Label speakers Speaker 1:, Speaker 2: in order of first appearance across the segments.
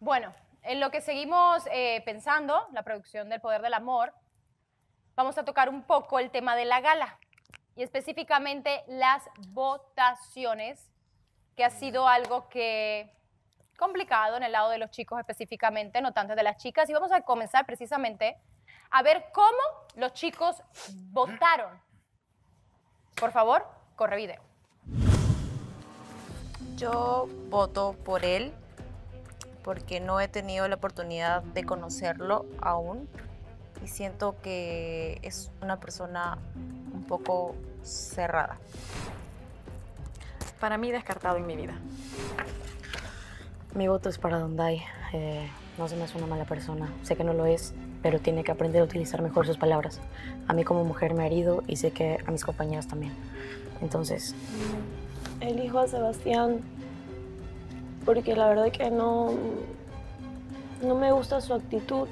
Speaker 1: Bueno, en lo que seguimos pensando, la producción del Poder del Amor, vamos a tocar un poco el tema de la gala y específicamente las votaciones, que ha sido algo que complicado en el lado de los chicos específicamente, no tanto de las chicas. Y vamos a comenzar precisamente a ver cómo los chicos votaron. Por favor, corre video.
Speaker 2: Yo voto por él porque no he tenido la oportunidad de conocerlo aún y siento que es una persona un poco cerrada.
Speaker 3: Para mí, descartado en mi vida.
Speaker 4: Mi voto es para Donday. No se me hace una mala persona. Sé que no lo es, pero tiene que aprender a utilizar mejor sus palabras. A mí como mujer me ha herido y sé que a mis compañeras también. Entonces...
Speaker 5: Elijo a Sebastián porque la verdad que no me gusta su actitud.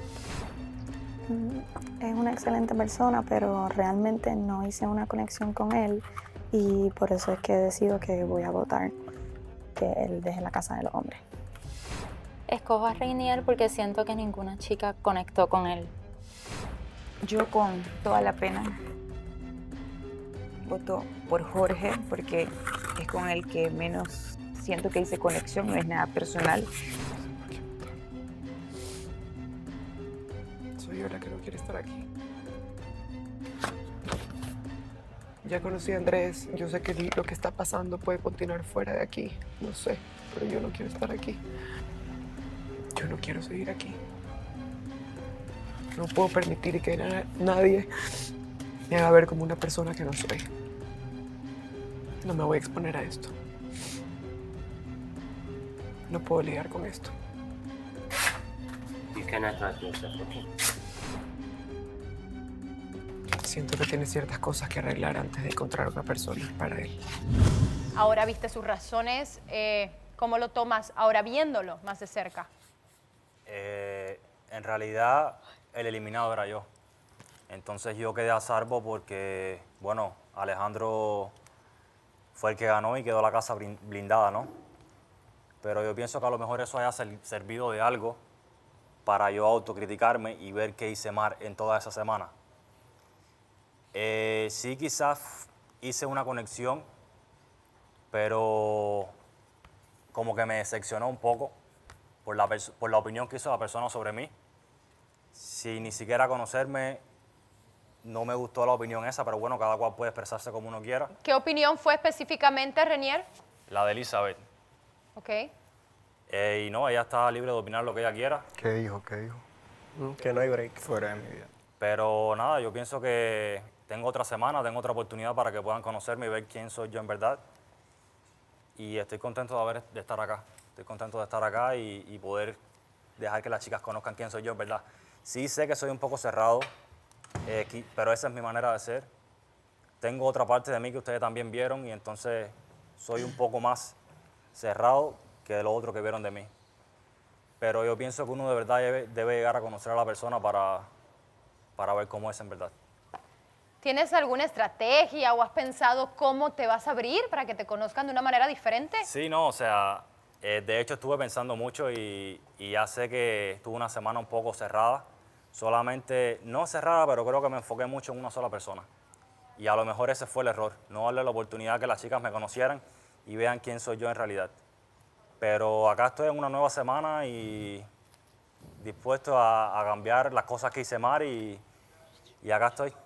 Speaker 6: Es una excelente persona, pero realmente no hice una conexión con él y por eso es que decido que voy a votar que él deje la casa de los hombres.
Speaker 7: Escojo a Reinier porque siento que ninguna chica conectó con él.
Speaker 8: Yo con toda la pena voto por Jorge porque es con el que menos siento que hice conexión, no es nada personal.
Speaker 9: Soy yo la que no quiere estar aquí. Ya conocí a Andrés, yo sé que lo que está pasando puede continuar fuera de aquí, no sé, pero yo no quiero estar aquí. Yo no quiero seguir aquí. No puedo permitir que nadie me haga ver como una persona que no soy. No me voy a exponer a esto. No puedo lidiar con esto.
Speaker 10: You cannot hurt yourself, okay?
Speaker 9: Siento que tiene ciertas cosas que arreglar antes de encontrar una persona para él.
Speaker 1: Ahora viste sus razones. ¿Cómo lo tomas ahora viéndolo más de cerca?
Speaker 11: En realidad, el eliminado era yo. Entonces yo quedé a salvo porque, bueno, Alejandro fue el que ganó y quedó la casa blindada, ¿no? Pero yo pienso que a lo mejor eso haya servido de algo para yo autocriticarme y ver qué hice mal en toda esa semana. Sí, quizás hice una conexión, pero como que me decepcionó un poco por la opinión que hizo la persona sobre mí. Sin ni siquiera conocerme, no me gustó la opinión esa, pero bueno, cada cual puede expresarse como uno quiera.
Speaker 1: ¿Qué opinión fue específicamente, Reinier?
Speaker 11: La de Elizabeth.
Speaker 1: Ok.
Speaker 11: Y no, ella está libre de opinar lo que ella quiera.
Speaker 9: ¿Qué dijo? ¿Qué dijo?
Speaker 12: Que no hay break fuera de mi vida.
Speaker 11: Pero nada, yo pienso que tengo otra semana, tengo otra oportunidad para que puedan conocerme y ver quién soy yo en verdad. Y estoy contento de estar acá. Estoy contento de estar acá y poder dejar que las chicas conozcan quién soy yo en verdad. Sí sé que soy un poco cerrado, pero esa es mi manera de ser. Tengo otra parte de mí que ustedes también vieron y entonces soy un poco más cerrado que lo otro que vieron de mí. Pero yo pienso que uno de verdad debe llegar a conocer a la persona para ver cómo es en verdad.
Speaker 1: ¿Tienes alguna estrategia o has pensado cómo te vas a abrir para que te conozcan de una manera diferente?
Speaker 11: Sí, no, o sea, de hecho estuve pensando mucho y ya sé que estuve una semana un poco cerrada. Solamente, no cerrada, pero creo que me enfoqué mucho en una sola persona. Y a lo mejor ese fue el error, no darle la oportunidad que las chicas me conocieran y vean quién soy yo en realidad. Pero acá estoy en una nueva semana y dispuesto a cambiar las cosas que hice mal y acá estoy.